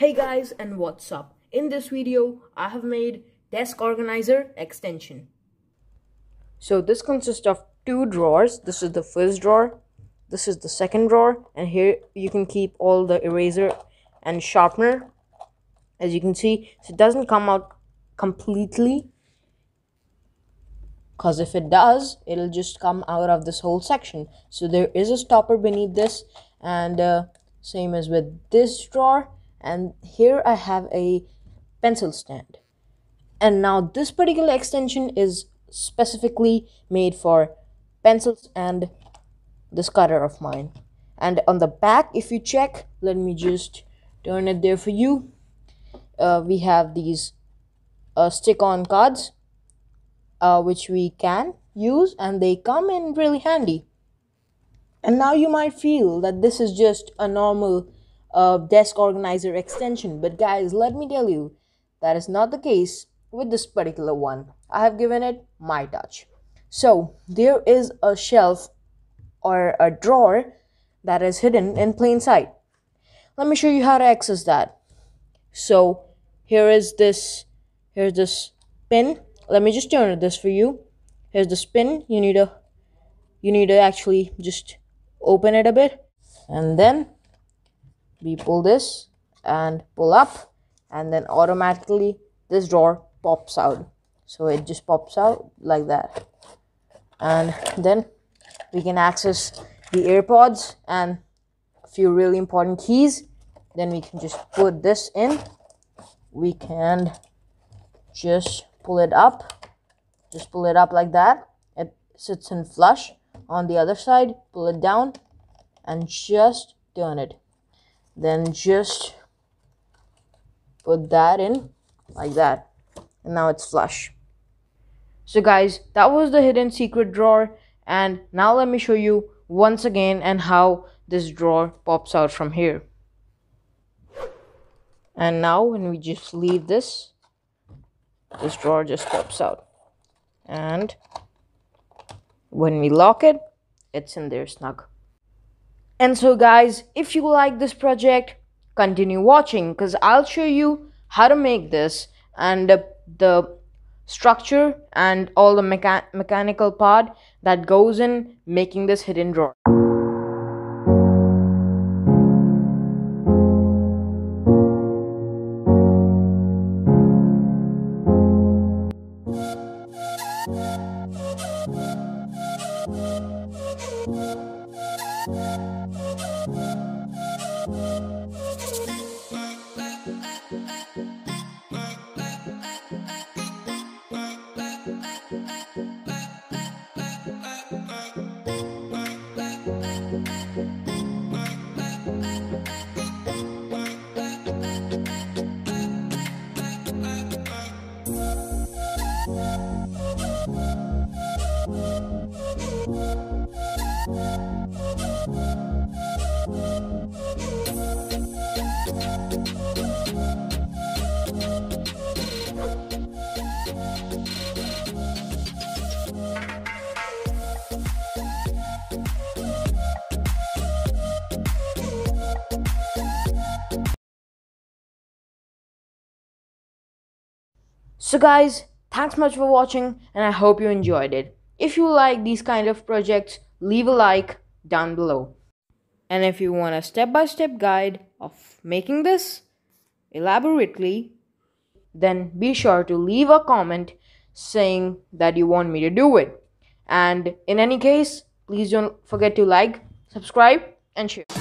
Hey guys, and what's up? In this video, I have made desk organizer extension. So this consists of two drawers. This is the first drawer, this is the second drawer, and here you can keep all the eraser and sharpener. As you can see, so it doesn't come out completely, because if it does, it'll just come out of this whole section. So there is a stopper beneath this, and same as with this drawer. And here I have a pencil stand. And now this particular extension is specifically made for pencils and this cutter of mine. And on the back, if you check, let me just turn it there for you. We have these stick-on cards, which we can use, and they come in really handy. And now you might feel that this is just a normal desk organizer extension, but guys, let me tell you, that is not the case with this particular one. I have given it my touch. So there is a shelf or a drawer that is hidden in plain sight. Let me show you how to access that. So here's this pin. Let me just turn this for you. Here's the pin. You need to actually just open it a bit, and then we pull this and pull up, and then automatically this drawer pops out. So it just pops out like that, and then we can access the AirPods and a few really important keys. Then we can just put this in. We can just pull it up like that. It sits in flush. On the other side, pull it down and just turn it. Then just put that in like that, and now it's flush. So guys, that was the hidden secret drawer, and now let me show you once again and how this drawer pops out from here. And now when we just leave this drawer just pops out, and when we lock it, it's in there snug. And so guys, if you like this project, continue watching, because I'll show you how to make this, and the structure and all the mechanical part that goes in making this hidden drawer. So guys, thanks much for watching, and I hope you enjoyed it. If you like these kind of projects, leave a like down below. And if you want a step-by-step guide of making this elaborately, then be sure to leave a comment saying that you want me to do it. And in any case, please don't forget to like, subscribe, and share.